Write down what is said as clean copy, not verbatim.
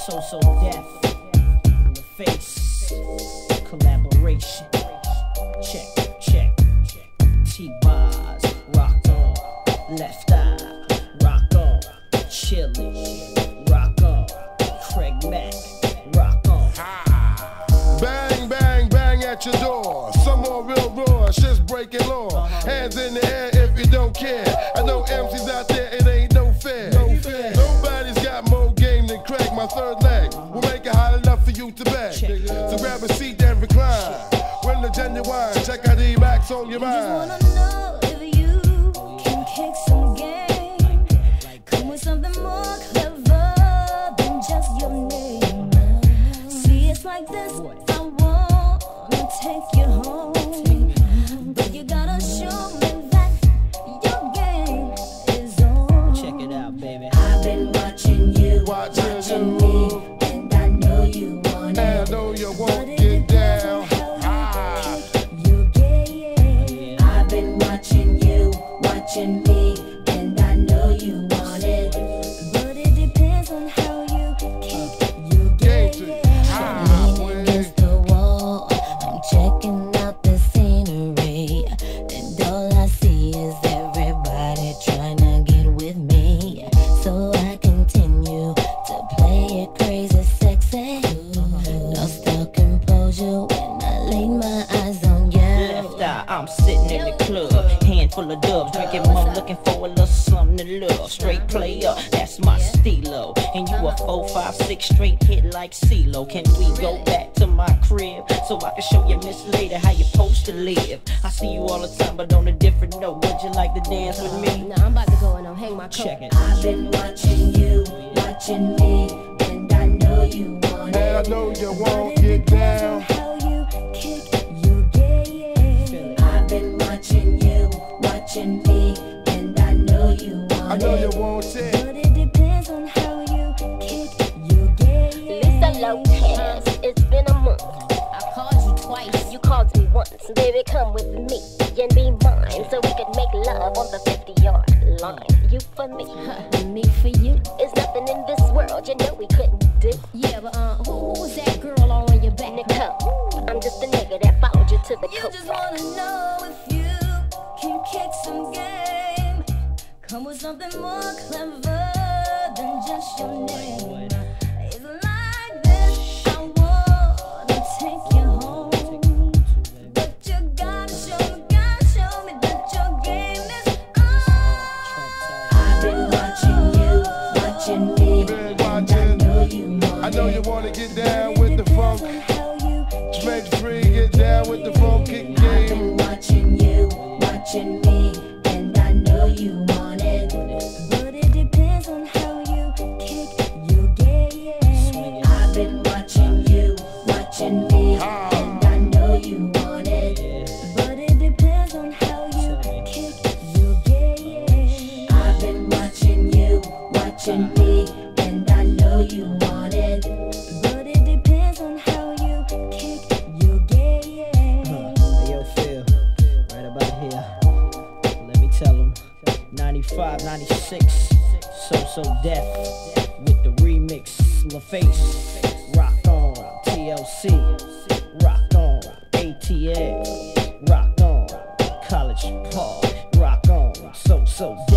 So deaf in the face. Collaboration. Check. T BOZ, rock on. Left eye, rock on. Chili, rock on. Craig Mack, rock on. Bang, bang, bang at your door. Some more real raw, shit's breaking law. Hands in the air if you don't care. I know MCs out there, it ain't no fair. Nobody's got more game than Craig, my third leg. We'll make it hot enough for you to beg. So grab a seat and recline. When the genuine, check out the MACK on your mind. I just wanna know if you can kick some game. Come with something more clever than just your name. See, it's like this, I wanna take you home, but you gotta show me that your game is on. Check it out, baby. I've been watching you, watching me, and I know you want it. I know you won't get down. Watching me, and I know you want it, but it depends on how you kick your game. Leaning against the wall, I'm checking out the scenery, and all I see is everybody trying to get with me. So I continue to play it crazy sexy. Lost all composure when I laid my eyes on you. Left eye, I'm sitting in the club. Full of dubs, drinking more, looking for a little something to love. Straight player, that's my stilo. And you a 4, 5, 6 straight hit like CeeLo. Can we go back to my crib so I can show you Miss Lady how you supposed to live? I see you all the time, but on a different note. Would you like to dance with me? Nah, I'm about to go and hang my coat. Check it. I've been watching you, watching me, and I know you want it. And I know you won't get down. How you kick your game. I've been watching you, watching me, and I know you want it. I know you won't it. But it depends on how you kick your game. Lisa Lopez, it's been a month. I called you twice. You called me once. Baby, come with me and be mine, so we could make love on the 50-yard line. You for me, Me for you. there's nothing in this world you know we couldn't do. Yeah, but who's that girl on your back? Nicole, I'm just a nigga that followed you to the You coast. just wanna know if you can kick some game. Come with something more clever than just your name. It's like this, I wanna take you home, but you gotta show me that your game is on. I've been watching you, watching me, Been and I know you want I know you it. wanna get down with the funk. Make free, get down with the funk, kick I've game. been watching you, watching me, and I know you want it, but it depends on how you kick your game. I've been watching you, watching me, and I know you want it, but it depends on how you kick your game. I've been watching you, watching me, and I know you want it, but it depends on how you kick your game. Yo, Phil, right about here. Let me tell them. 95, 96, so deaf with the remix. LaFace, rock on. TLC, rock on. ATL, rock on. College Park, rock on. So deaf.